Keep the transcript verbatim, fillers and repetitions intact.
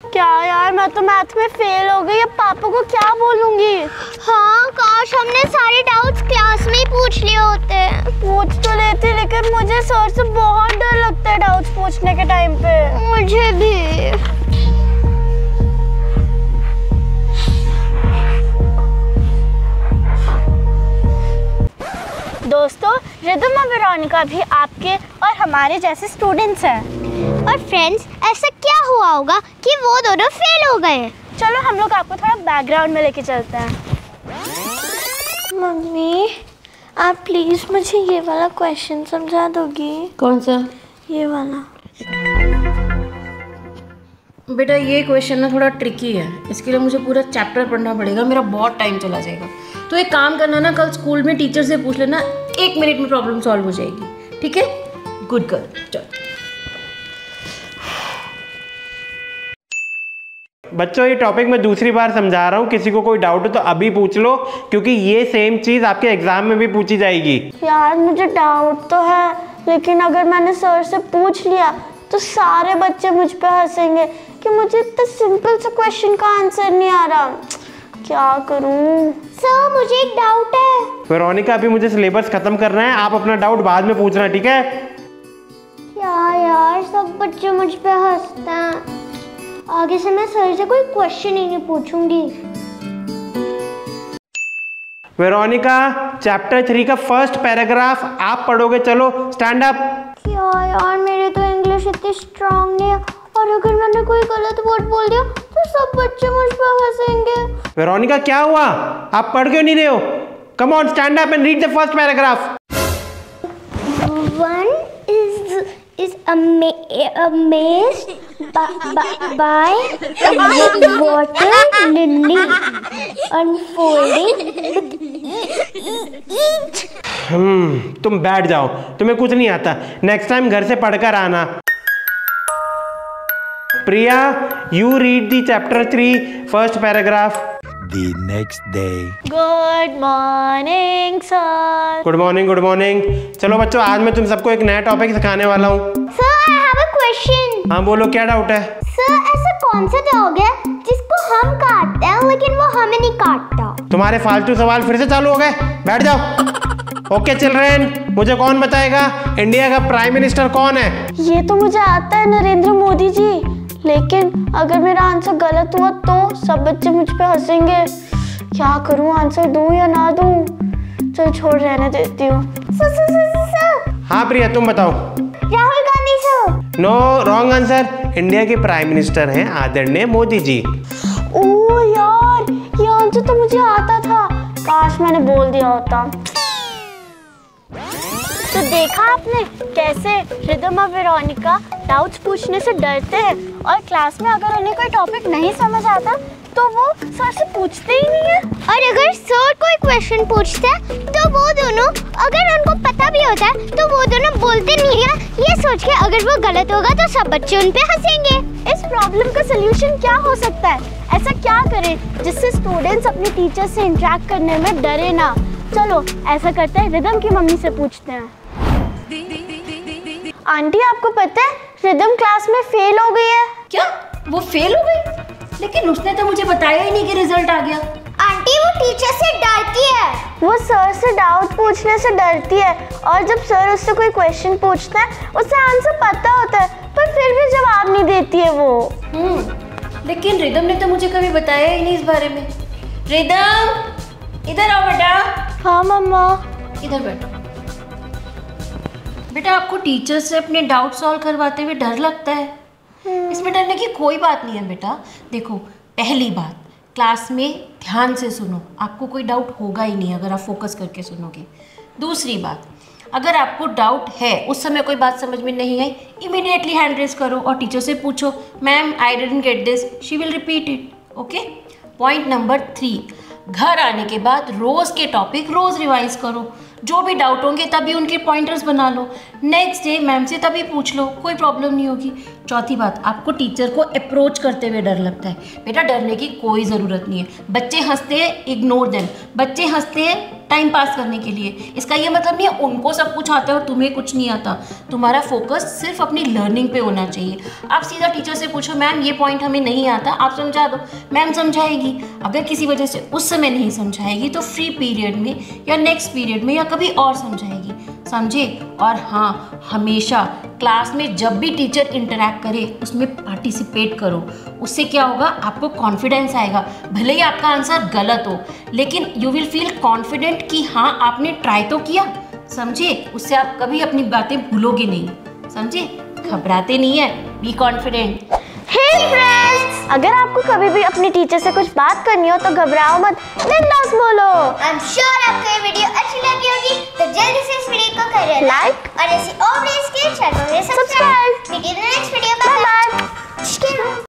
क्या यार, मैं तो मैथ में फेल हो गई, अब पापा को क्या बोलूंगी? हाँ, काश हमने सारे डाउट्स क्लास में ही पूछ लिए होते। पूछ तो लेती, लेकिन मुझे सर से बहुत डर लगता है डाउट्स पूछने के टाइम पे। मुझे भी। दोस्तों, रिदम और वेरोनिका भी आपके और हमारे जैसे स्टूडेंट्स हैं। और फ्रेंड्स, ऐसा क्या हुआ होगा कि वो दोनों फेल हो गए? चलो हम लोग आपको थोड़ा बैकग्राउंड में लेके चलते हैं। मम्मी, आप प्लीज मुझे ये वाला क्वेश्चन समझा दोगी? कौन सा? ये वाला। बेटा ये क्वेश्चन ना थोड़ा ट्रिकी है, इसके लिए मुझे पूरा चैप्टर पढ़ना पड़ेगा, मेरा बहुत टाइम चला जाएगा। तो एक काम करना ना, कल स्कूल में टीचर से पूछ लेना, एक मिनट में प्रॉब्लम सॉल्व हो जाएगी, ठीक है? गुड गर्ल, चल। बच्चों, ये टॉपिक मैं दूसरी बार समझा रहा हूँ, किसी को कोई डाउट हो तो अभी पूछ लो, क्योंकि ये सेम चीज़ आपके एग्जाम में भी पूछी जाएगी। यार मुझे डाउट तो है, लेकिन अगर मैंने सर से पूछ लिया तो सारे बच्चे मुझ पे हंसेंगे कि मुझे इतना सिंपल सा क्वेश्चन का आंसर नहीं आ रहा। क्या करूं? सर, मुझे एक डाउट है। वेरोनिका, अभी मुझे सिलेबस खत्म करना है, आप अपना डाउट बाद में पूछना, ठीक है? क्या यार, सब बच्चे मुझ पे हंसते हैं। आगे से मैं सर से कोई क्वेश्चन ही नहीं पूछूंगी। वेरोनिका, चैप्टर थ्री का फर्स्ट पैराग्राफ आप पढ़ोगे, चलो स्टैंड अप। क्या यार, मेरे तो इंग्लिश इतनी स्ट्रांग नहीं है, और अगर मैंने कोई गलत वर्ड बोल दिया तो सब बच्चे मुझ पर हंसेंगे। वेरोनिका, क्या हुआ? आप पढ़ क्यों नहीं रहे हो? Come on, stand up and read the first paragraph. One is is ama amazed by, by a water lily unfolding with each. हम्म तुम बैठ जाओ, तुम्हें कुछ नहीं आता, नेक्स्ट टाइम घर से पढ़कर आना। Priya, you read the chapter three first paragraph. The next day. Good morning sir. Good morning, good morning. चलो बच्चों, आज मैं तुम सबको एक नया टॉपिक सिखाने वाला हूँ। Sir, I have a question. हाँ बोलो, क्या डाउट है? Sir, ऐसा कौन सा डॉग है जिसको हम काटते हैं लेकिन वो हमें नहीं काटता? तुम्हारे फालतू सवाल फिर से चालू हो गए, बैठ जाओ। ओके चिल्ड्रेन, मुझे कौन बताएगा इंडिया का प्राइम मिनिस्टर कौन है? ये तो मुझे आता है, नरेंद्र मोदी जी, लेकिन अगर मेरा आंसर गलत हुआ तो सब बच्चे मुझ पे हंसेंगे। क्या करूं, आंसर दूं या ना दूं? चल छोड़, रहने देती हूँ। Sir sir sir sir. हाँ प्रिया, तुम बताओ। Rahul Gandhi sir. No, wrong answer. India के प्राइम मिनिस्टर हैं आदरणीय मोदी जी। ओह यार, ये आंसर तो मुझे आता था, काश मैंने बोल दिया होता। तो देखा आपने कैसे रिदम और वेरोनिका डाउट्स पूछने से डरते हैं, और क्लास में अगर उन्हें कोई टॉपिक नहीं समझ आता तो वो सर से पूछते ही नहीं है। और अगर सर कोई क्वेश्चन पूछते हैं तो वो दोनों, अगर उनको पता भी होता है तो वो दोनों बोलते नहीं है, ये सोच के अगर वो गलत होगा तो सब बच्चे उन पे हंसेंगे। इस प्रॉब्लम का सलूशन क्या हो सकता है? ऐसा क्या करें जिससे स्टूडेंट्स अपने टीचर से इंटरेक्ट करने में डरे ना? चलो ऐसा करते हैं, रिदम की मम्मी से पूछते हैं। आंटी, आपको पता है रिदम क्लास में फेल हो गई है। क्या वो फेल हो गई? लेकिन उसने तो मुझे बताया ही नहीं कि रिजल्ट आ गया। आंटी, वो टीचर से डरती है। वो सर से डाउट पूछने से डरती है, और जब सर उससे कोई क्वेश्चन पूछता है उसे आंसर पता होता है पर फिर भी जवाब नहीं देती है वो। हम्म लेकिन रिदम ने तो मुझे कभी बताया ही नहीं इस बारे में। रिदम, इधर आओ बेटा। हाँ मम्मा। इधर बैठो। बेटा, आपको टीचर से अपने डाउट सॉल्व करवाते हुए डर लगता है? इसमें डरने की कोई बात नहीं है बेटा। देखो, पहली बात, क्लास में ध्यान से सुनो, आपको कोई डाउट होगा ही नहीं अगर आप फोकस करके सुनोगे। दूसरी बात, अगर आपको डाउट है, उस समय कोई बात समझ में नहीं आई, इमीडिएटली हैंड रेज करो और टीचर से पूछो, ma'am I didn't get this, she will repeat it. Okay. Point number three, घर आने के बाद रोज़ के टॉपिक रोज़ रिवाइज करो। जो भी डाउट होंगे तभी उनके पॉइंटर्स बना लो। नेक्स्ट डे मैम से तभी पूछ लो, कोई प्रॉब्लम नहीं होगी। चौथी बात, आपको टीचर को अप्रोच करते हुए डर लगता है। बेटा डरने की कोई ज़रूरत नहीं है। बच्चे हंसते हैं, इग्नोर देम। बच्चे हंसते हैं टाइम पास करने के लिए। इसका ये मतलब नहीं है उनको सब कुछ आता है और तुम्हें कुछ नहीं आता। तुम्हारा फोकस सिर्फ अपनी लर्निंग पे होना चाहिए। आप सीधा टीचर से पूछो, मैम ये पॉइंट हमें नहीं आता, आप समझा दो। मैम समझाएगी। अगर किसी वजह से उस समय नहीं समझाएगी तो फ्री पीरियड में या नेक्स्ट पीरियड में या कभी और समझाएगी, समझे। और हाँ, हमेशा क्लास में जब भी टीचर इंटरैक्ट करे उसमें पार्टिसिपेट करो। उससे क्या होगा, आपको कॉन्फिडेंस आएगा। भले ही आपका आंसर गलत हो लेकिन यू विल फील कॉन्फिडेंट कि हाँ आपने ट्राई तो किया, समझे। उससे आप कभी अपनी बातें भूलोगे नहीं, समझे। घबराते नहीं है, बी कॉन्फिडेंट। हे फ्रेंड्स, अगर आपको कभी भी अपनी टीचर से कुछ बात करनी हो तो घबराओ मत, बिंदास बोलो। आई एम श्योर आपको ये वीडियो अच्छी लगी होगी, तो जल्दी से इस वीडियो को करें लाइक और ऐसी और वीडियोस के चैनल में सब्सक्राइब। मिलते हैं नेक्स्ट वीडियो में। Bye bye.